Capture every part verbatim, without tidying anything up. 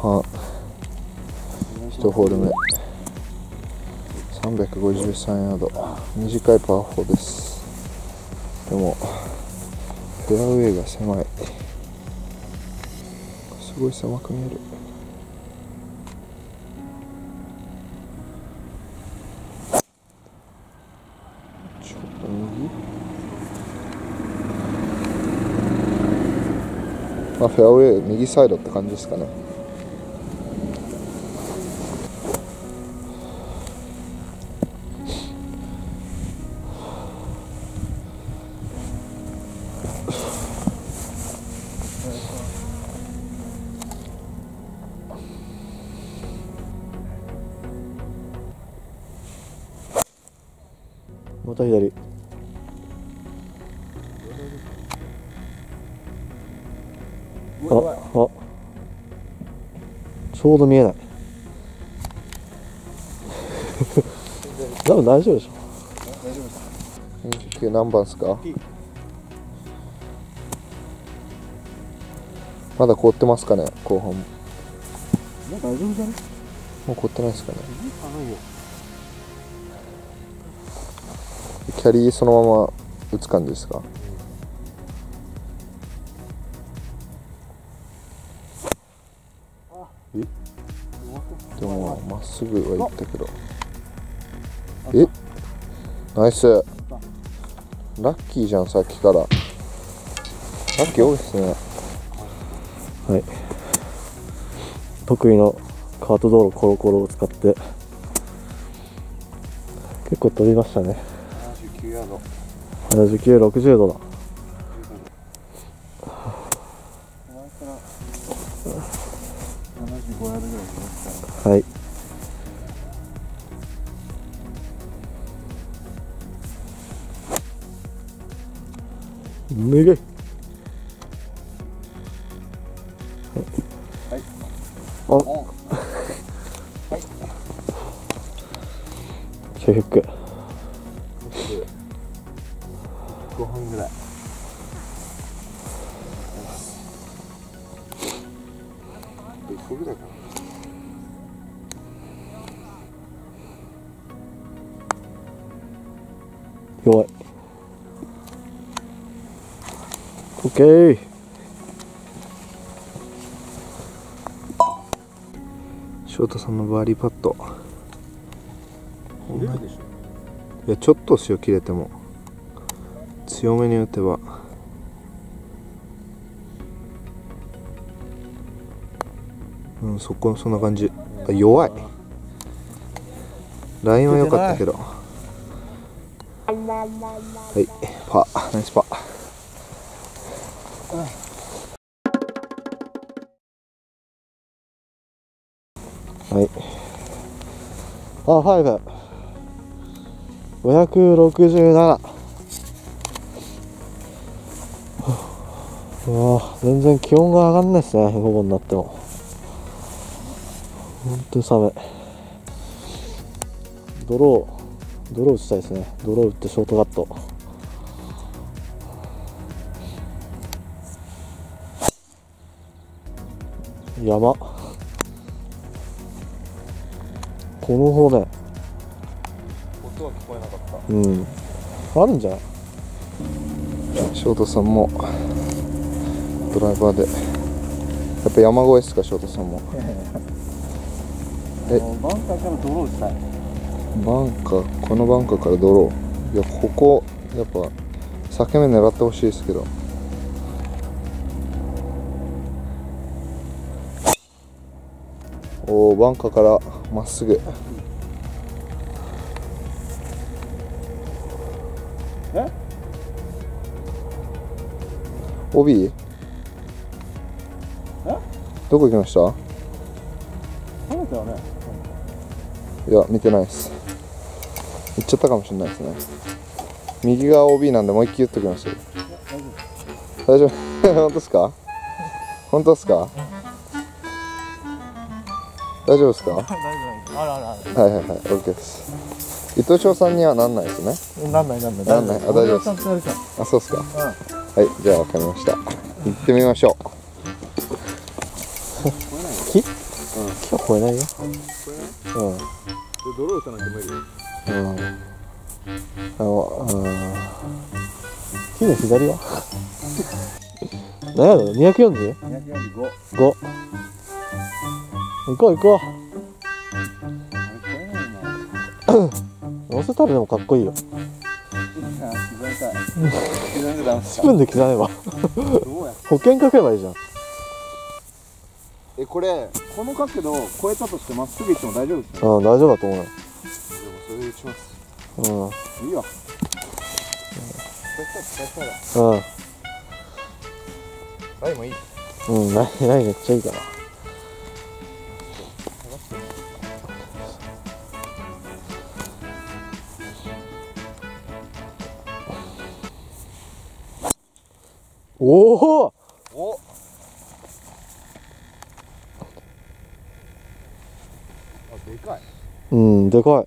半いちホール目さんびゃくごじゅうさんヤード、短いパーフォーです。でもフェアウェイが狭い、すごい狭く見える。ちょっと右、まあ、フェアウェイ右サイドって感じですかね。また左。あ、あ、ちょうど見えない。多分大丈夫でしょ。大丈夫です。にじゅうきゅう何番ですか？まだ凍ってますかね、後半も。もう大丈夫じゃね？もう凍ってないですかね。キャリーそのまま打つ感じですか？え？でもまっすぐは行ったけど。え？ナイス。ラッキーじゃん、さっきから。ラッキー多いですね。はい。得意のカート道路コロコロを使って結構飛びましたね。ななじゅうきゅうヤード。ななじゅうきゅう、ろくじゅうどだ。はい。脱げ。はい。あ。はい。シェフック。ごはんぐらい。いっこぐらいかな。弱い。オッケー。翔太さんのバーディーパット。いや、ちょっと塩切れても強めに打てば。うん、そこそんな感じ。あ、弱い。ラインは良かったけど。はい、パー、ナイスパー。はい。あ、ファイブ。ごひゃくろくじゅうなな。うわ、全然気温が上がんないですね、午後になっても。本当に寒い。ドロー、ドロー打ちたいですね。ドロー打ってショートカット。山。この方ね。音は聞こえなかった。うん。あるんじゃない？ショートさんもドライバーで。やっぱ山越えですか、ショートさんも。え、バンカーからドローしたい。バンカー、このバンカーからドロー。いや、ここやっぱ裂け目狙ってほしいですけど。おお、バンカーからまっすぐ。え？オビー？え？どこ行きました？食べたよね。いや、見てないです。行っちゃったかもしれないですね。右側 オービー なんでもう一回言っときますよ。大丈夫？本当ですか？本当ですか？大丈夫ですか？大丈夫。あるあるある。はいはいはい、OK です。伊藤翔さんにはなんないですね。なんないなんない。なんない。あ、大丈夫です。あ、そうですか。うん、はい、じゃあ分かりました。行ってみましょう。木？ 木は越えないよ。 これね。 うん。 で泥を打たなきゃ無理。 うん。あの、うん。木の左は何やろ ?にひゃくよんじゅう？ にひゃくよんじゅうご。 ご。行こう行こあれ超えないな。 う。乗せたらでもかっこいいよ。 刻みたい。刻んでダメですスプーンで刻めば。 どうやって保険かければいいじゃん。 え、これ、この角度を超えたとしてまっすぐ行っても大丈夫ですよね。 うん、大丈夫だと思うよ。 でもそれで打ちます。 うん。 いいわ。使いたい、使いたいだ。 うん。 ライもいい。 うん、ライ、ライめっちゃいいから。おお。 お。あ、でかい。 うん、でかよ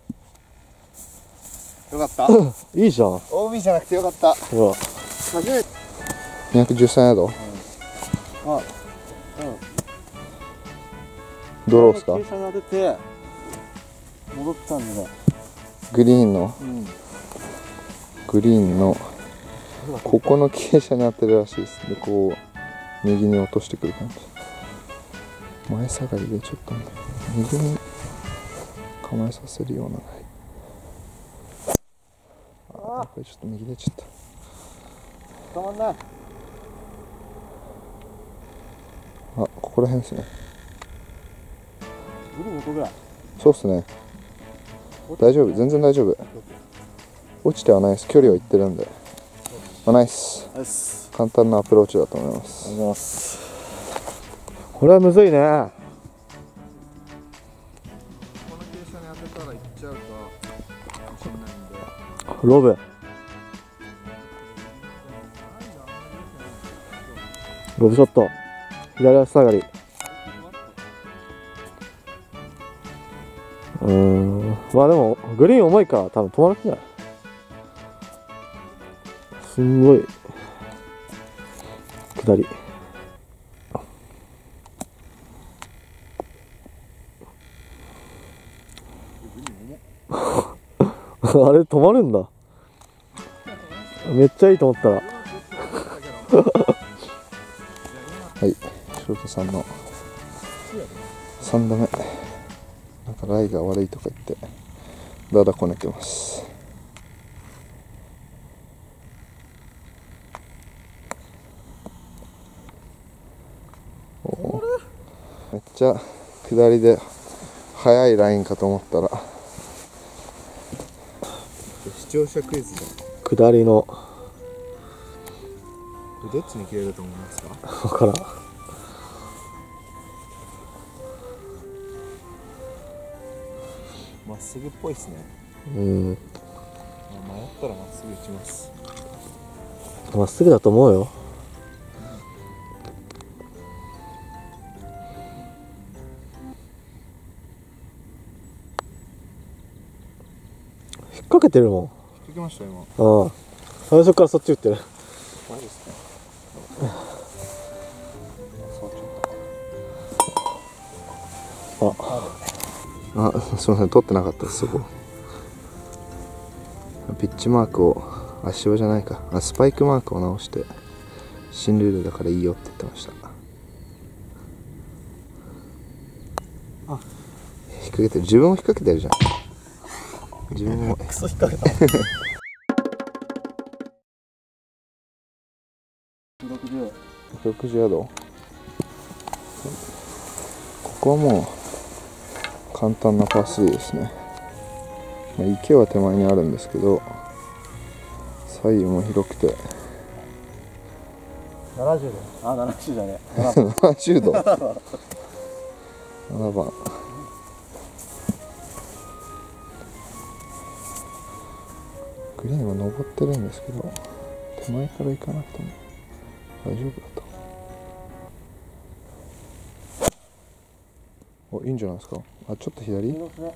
かった。 い。いいじゃん。 オービー じゃなくてよかった。 ほら。 初めて。 にひゃくじゅうさんヤード。 うん。あ、うん。 ドローっすか？ 傾斜が出て戻ったんで。 グリーンの、 うん。 グリーンのここの傾斜に当てるらしいです。で、こう右に落としてくる感じ。前下がりでちょっと右に構えさせるようなライ。あ、やっぱりちょっと右出ちゃった。 たまんない。 あ、ここら辺ですね。 グリーン横ぐらい。 そうっすね。大丈夫、全然大丈夫。落ちてはないです。距離をいってるんで。まあ、ナイス。 ナイス。 簡単なアプローチだと思います。 ありがとうございます。 これはむずいね。 この傾斜に当てたらいっちゃうかもしれないんで。 ロブ。ロブショット。左足下がり。うーん。まあでも、グリーン重いから多分止まるんじゃない？すんごい。下り。あれ止まるんだ。めっちゃいいと思ったら。はい、翔太さんのさん打目。なんかライが悪いとか言ってだだこねてます。おめっちゃ下りで速いラインかと思ったら視聴者クイズじゃん。 下りのどっちに切れると思いますか？ 分からん。 まっすぐっぽいですね。 うん、 まあ、迷ったらまっすぐ打ちます。 まっすぐだと思うよ。引っ掛けてるもん。 引っ掛けました今。 ああ、最初からそっち打ってる。 マジですか？ あ、あ、すみません、取ってなかったです、そこ。ピッチマークを、足場じゃないか、あ、スパイクマークを直して、新ルールだからいいよって言ってました。あ、引っ掛けてる、自分も引っ掛けてるじゃん。自分も。 クソ引っ掛けた。ろくじゅう。 ろくじゅうヤード。ここはもう簡単なパースリーですね。まあ、池は手前にあるんですけど左右も広くてななじゅう度。あ、ななじゅうだね。 ななじゅうど。ななばん。グリーンは登ってるんですけど手前から行かなくても大丈夫だと。お、いいんじゃないですか。あ、ちょっと左。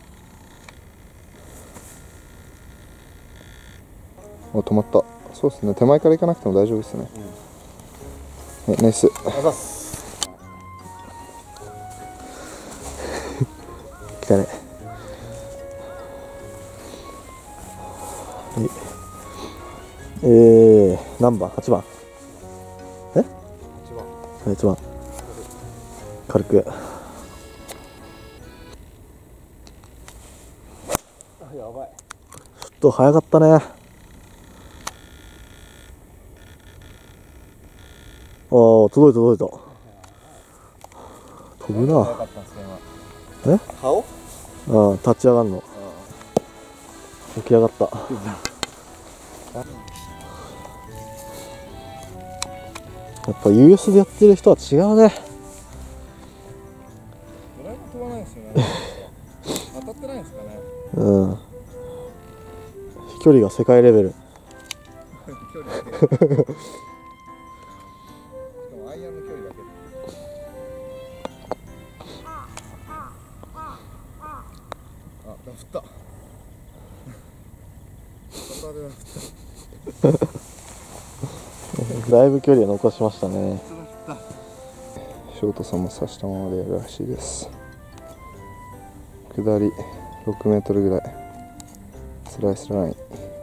あ、止まった。そうですね、手前から行かなくても大丈夫ですね。うん、はい、ナイス。 えー、何番 ?はち 番え ?はち 番軽く。 やばい。 ちょっと早かったね。ああ、届いた届いた。飛ぶな。え？ 顔？ ああ、立ち上がるの。起き上がった。やっぱ ユーエス でやってる人は違うね。 ドライブ飛ばないですよね。当たってないですかね。 うん。飛距離が世界レベル。 距離だけ。しかもアイアンの距離だけ。あ、振った。 だいぶ距離を残しましたね。 ショートさんも刺したままでやるらしいです。下りろくメートルぐらい、スライスライン。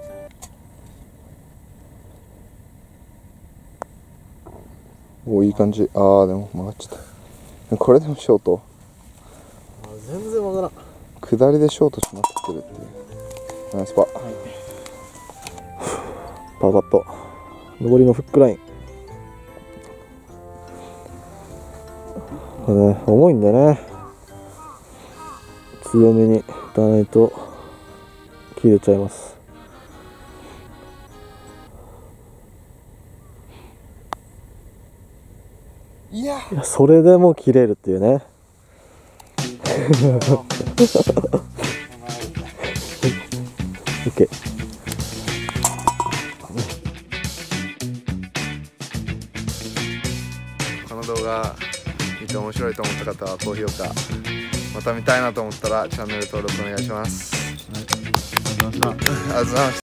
お、いい感じ。ああ、でも曲がっちゃった。これでもショート。 全然わからん。 下りでショートしまくってるっていう。ナイスパー。 パーパット。上りのフックライン。これね、重いんでね。強めに打たないと切れちゃいます。 いや、 いや、それでも切れるっていうね。オッケー。 この動画見て面白いと思った方は高評価、また見たいなと思ったらチャンネル登録お願いします。 ありがとうございました。 ありがとうございました。